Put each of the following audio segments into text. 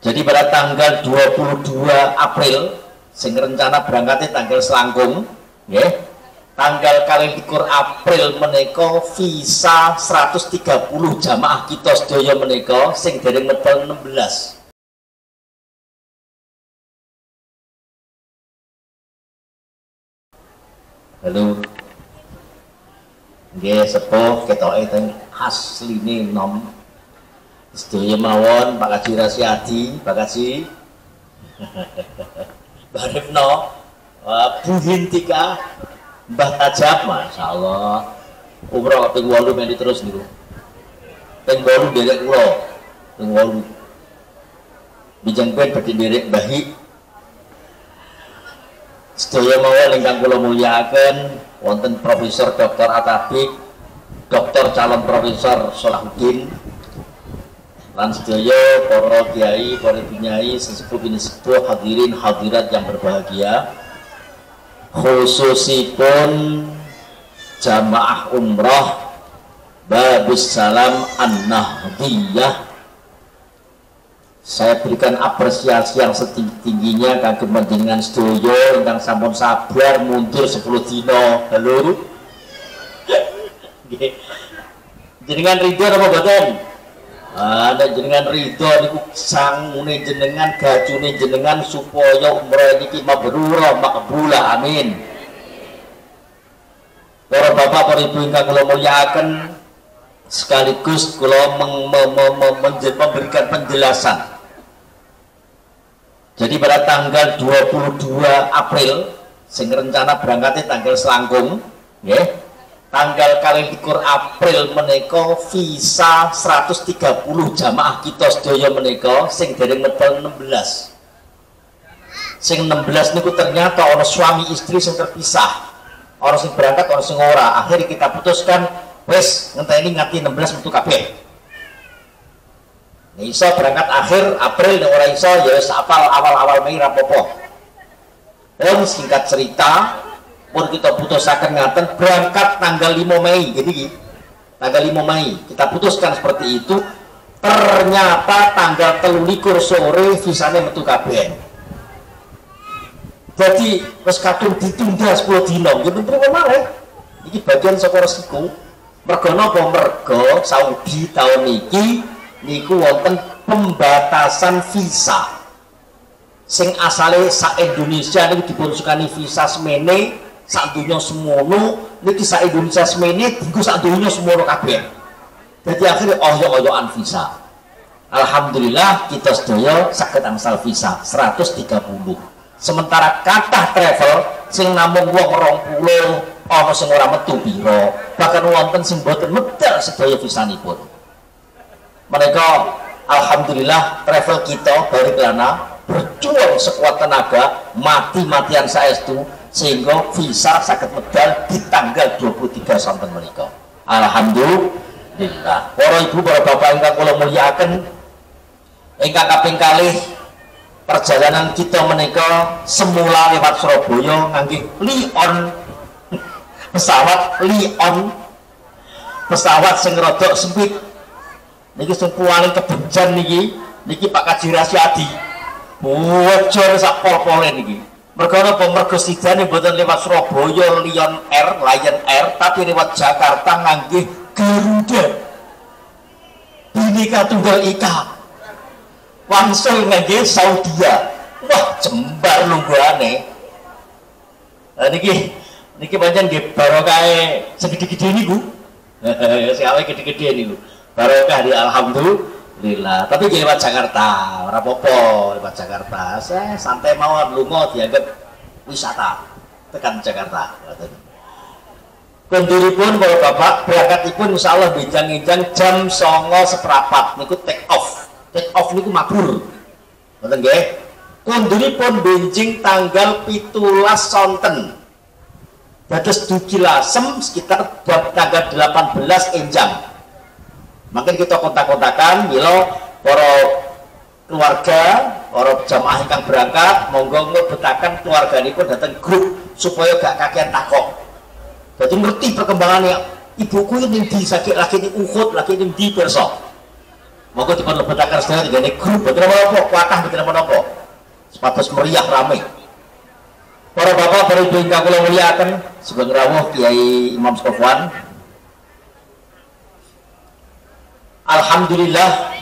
Jadi pada tanggal 22 April sing rencana berangkatnya tanggal selangkung ya. Tanggal kali 21 April menika visa 130 jamaah kita sedaya menika sing dereng medal 16. Halo. Nggih sepuh ketoke teng asline nom. Sedaya mawon Pak Kaji Rasyadi, Pak Kaji. Barifno, Bu Hintika, Mbah Tajab, Masya Allah. Umroh ping 8 meni terus niku. Ping 8 derek kula. Ping 8. Bijang ben badhe derek Bahi. Sedaya mawon ingkang kula mulyakaken wonten Profesor Dr. Atabik, Dr. calon Profesor Salahuddin, lan sedaya para kiai, para nyai, sesepuh bini sepuh, hadirin hadirat yang berbahagia, khususipun jamaah umrah Babus Salam An-Nahdiyah. Saya berikan apresiasi yang setinggi-tingginya kagem panjenengan sedaya ingkang sampun sabar mundur 10 dina. Halo. Jenengan ridho apa boten? Nek jenengan ridho niku sangune jenengan, gajune jenengan supaya umrah niki mabrurah makbulah, amin. Para bapak, para ibu ingkang kula mulyakaken, sekaligus kula memberikan penjelasan. Jadi pada tanggal 22 April sing rencana berangkatnya tanggal selangkung nggih. Tanggal kali 21 April menika visa 130 jamaah kita sedaya menika sing dereng medal 16. Sing 16 niku ternyata ana suami istri sing terpisah. Orang sing berangkat, orang sing ora. Akhirnya kita putuskan wis ngenteni ngati 16 metu kabeh. Nek iso berangkat akhir April, nek ora iso ya wis awal-awal Mei rapopo. Dan singkat cerita pun kita putusaken ngaten berangkat tanggal 5 Mei. Jadi tanggal 5 Mei kita putuskan seperti itu. Ternyata tanggal 23 sore visane metu kabeh. Jadi wis kadung ditunda 10 dina. Nggih pripun malih? Iki bagian saka resiko. Mergo napa? Mergo Saudi tahun niki niku wonten pembatasan visa. Sing asale sak Indonesia niku dipunsukani visa semene, sak donya semono, niki sak Indonesia semene dienggo sak donya semono kabeh. Jadi akhirnya oyo-oyoan visa. Alhamdulillah kita sedaya saged angsal visa 130. Sementara kathah travel sing namung wong 20 ana sing ora metu pira, bahkan wonten sing boten medal sedaya visanipun. Mereka alhamdulillah travel kita bari kelana berjuang sekuat tenaga, mati-matian saestu sehingga visa saged medal di tanggal 23 sonten menika. Alhamdulillah. Para ibu, para bapak ingkang kula mulyakaken, ingkang kaping kalih perjalanan kita menika semula lewat Surabaya ngangge Lion, pesawat Lion, pesawat sing rodok sempit. Niki sing paling kebenjan niki Pak Kaji Rasyadi. Bocor sak pol-pole niki. Mergo napa? Mergo sidane mboten lewat Surabaya Lion Air, tapi lewat Jakarta ngangge Garuda. Bhinneka Tunggal Ika. Wangsul ngangge Saudia. Wah, jembar lungguhane. Niki pancen nggih barokahe segede-gede niku. Sing awake gede-gede niku. Barokah di alhamdulillah. Tapi lewat Jakarta, ora apa-apa lewat Jakarta. Saya santai mawon lunga dianggap wisata tekan Jakarta. Konduripun para bapak berangkatipun insyaallah benjang-benjang jam 09.04 niku take off. Take off niku mabrur. Ngoten nggih. Konduripun benjing tanggal 17 sonten. Dados dugi lasem sekitar tanggal 18 enjang. Makin kita kontak-kontakan, milo para keluarga, para jamaah yang berangkat, monggo ngebetakan keluarga ini pun datang grup supaya gak kakean takok. Jadi ngerti perkembangannya. Ibuku ini di sakit lagi di Uhud, lagi di perso. Monggo dipun lebetaken sedaya dene grup boten apa-apa, kuatah boten apa-apa. Sepatus meriah rame. Para bapak, para ibu ingkang kula mulyakaken, sugeng rawuh Kiai Imam Sofwan. Alhamdulillah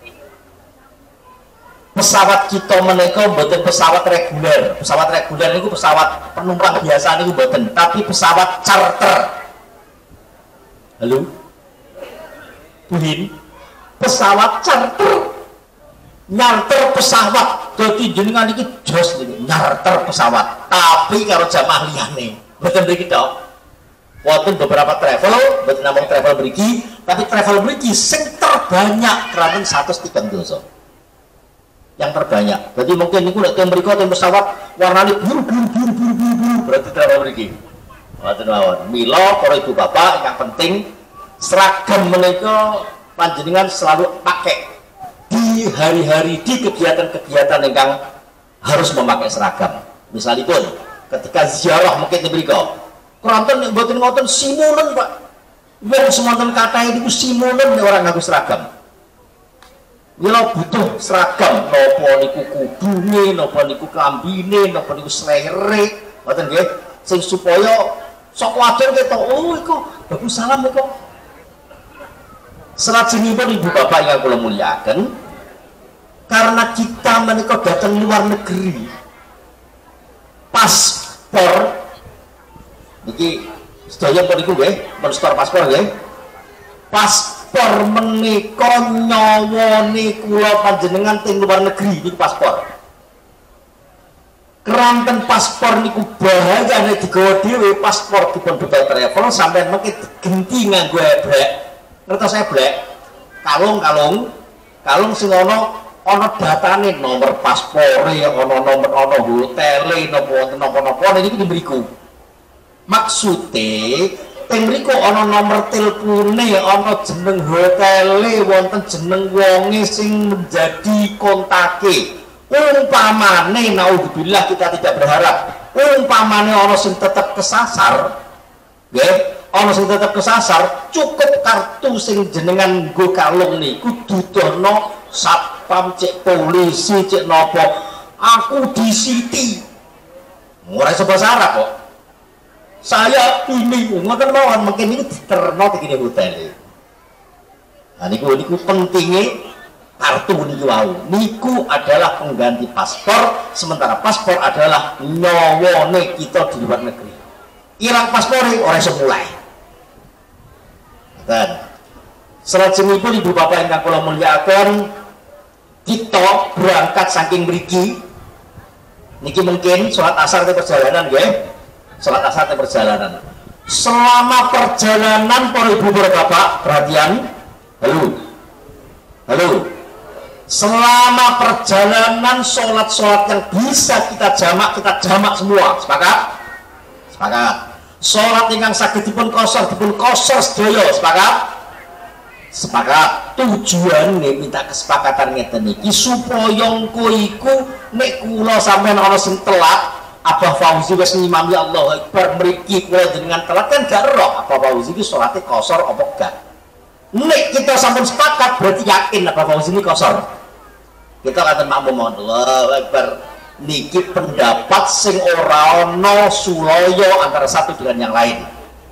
pesawat kita menika mboten pesawat reguler. Pesawat reguler niku pesawat penumpang biasa niku mboten, tapi pesawat charter. Halo? Tuhin, pesawat charter. Nyarter pesawat, dadi jenengan iki jos niku, nyarter pesawat. Tapi karo jamaah liyane, mboten mriki tok. Wonten beberapa travel, mboten namung travel mriki, tapi travel mriki sing terbanyak keranten 103 dosa. Yang terbanyak. Jadi mungkin niku nek teng mriku teng pesawat warnane biru, berarti travel mriki. Wonten mawon. Mila para ibu bapak yang penting seragam menika panjenengan selalu pakai di hari-hari, di kegiatan-kegiatan yang harus memakai seragam. Misalnya pun ketika ziarah mungkin di mriko keranten yang mboten ngoten simulen Pak, wong semonten kathah niku simulen orang nganggo seragam. Mila butuh seragam, napa niku kudune, napa niku klambine, napa niku slere, ngoten nggih, sing supaya sok wajar ketok, oh iku bagus salam niku. Salajengipun ibu bapak yang kula mulyakaken, karena kita menika datang luar negeri, paspor niki sedaya niku nggih, men-store paspor nggih. Paspor menika nyawane kula panjenengan teng luar negeri niku paspor. Keranten paspor niku bahaya nek digawa dhewe paspor dipun beto travel sampeyan mengki digenti nganggo ebrek. Ngertos ebrek? Kalung sing ana datane nomor paspore, ana nomor hotele, napa niku mriku. Maksude teng mriku ana nomor telpone, ana jeneng hotele, wonten jeneng wonge sing menjadi kontake. Umpamane naudzubillah kita tidak berharap, umpamane ana sing tetep kesasar, nggih. Ana sing tetep kesasar, cukup kartu sing jenengan nggo kalung niku dudono satpam, cek polisi, cek nopo, aku di Siti. Ora iso bahasa Arab kok. Saya ini ngoten mawon mungkin ini diterno begini hotel. Nah niku pentingnya kartu niku wau. Niku adalah pengganti paspor, sementara paspor adalah nyawane kita di luar negeri. Ilang paspore ora iso mulai. Dan salajengipun ibu bapak ingkang kula mulyakaken, kita berangkat saking mriki niki mungkin sholat asar di perjalanan nggih. Sholat asar di perjalanan. Selama perjalanan para ibu bapak perhatian. Halo. Selama perjalanan sholat yang bisa kita jamak semua. Sepakat? Sholat ingkang saged dipun kosor sedaya, sepakat. Tujuan minta kesepakatan ngeten iki supaya engko iku nek kula sampean ana sing telat, Abah Fauzi wis ngimami Allahu Akbar mriki kula jenengan telat kan gak roh Abah Fauzi iki salate kosor apa gak. Nek kita sampun sepakat berarti yakin Abah Fauzi ini kosor. Kita kata makmum Allahu Akbar. Niki pendapat sing ora ana sulaya antara satu dengan yang lain.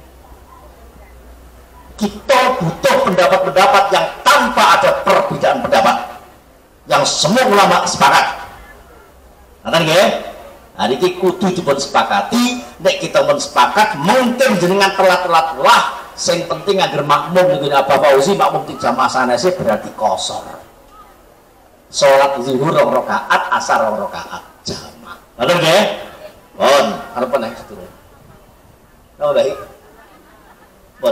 Kita butuh pendapat-pendapat yang tanpa ada perbedaan pendapat, yang semua ulama sepakat. Nanti nggih, hari ini kudu dipun sepakati. Nek kita pun sepakat, mungkin jenengan telat-telat lah. Sing penting agar makmum dengan Abah Fauzi makmum di jamaah sanese berarti kosor. Sholat zuhur 2 rakaat, asar 2 rakaat. Jamaah. Betul nggih? Pun, arep nek sedulur. Oh baik. Pun.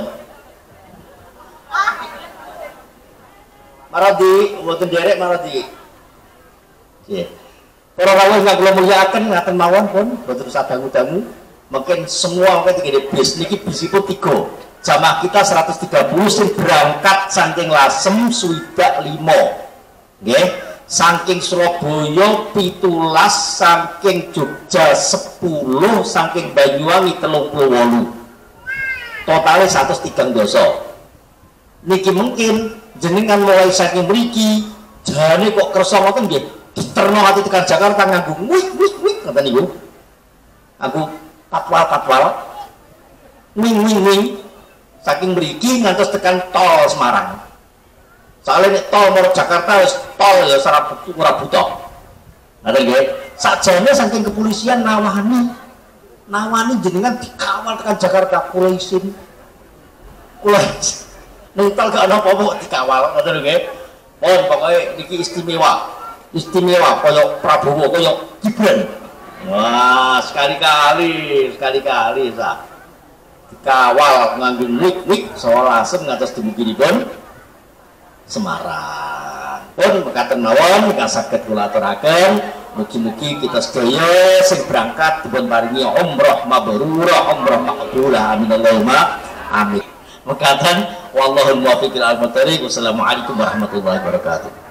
Maradi, mboten derek maradi. Nggih. Para rawuh ingkang kula mulyakaken ngaten mawon pun mboten usah dangu-dangu. Mungkin semua mungkin tinggi bis niki bisipun 3. Jamaah kita 130 sing berangkat saking Lasem swidak 5. Nggih. Saking Surabaya 17, saking Jogja 10, saking Banyuwangi 38. Totalnya 103 dosa. niki mungkin jenengan mulai saking mriki jane kok kersa ngoten nggih diterno ati tekan Jakarta nganggo wik kata niku aku patwal wing saking mriki ngantos tekan tol Semarang soalnya nek tol mau Jakarta wis tol ya ora butuh ngoten nggih sakjane saking kepolisian nawani jenengan dikawal tekan Jakarta kula isin nentol gak ada apa-apa dikawal ngoten nggih. Pun pokoke niki istimewa kaya Prabowo kaya Gibran. Wah, sekali-kali sa dikawal nganggo wik sawalasen ngantos dumuginipun Semarang. Pun mekaten mawon ingkang saged kula aturaken mugi-mugi kita sedaya sing berangkat dipun paringi umrah mabrurah umrah maqbulah amin Allahumma amin. Mekaten wallahul muwaffiq ila al-muttariq. Wassalamualaikum warahmatullahi wabarakatuh.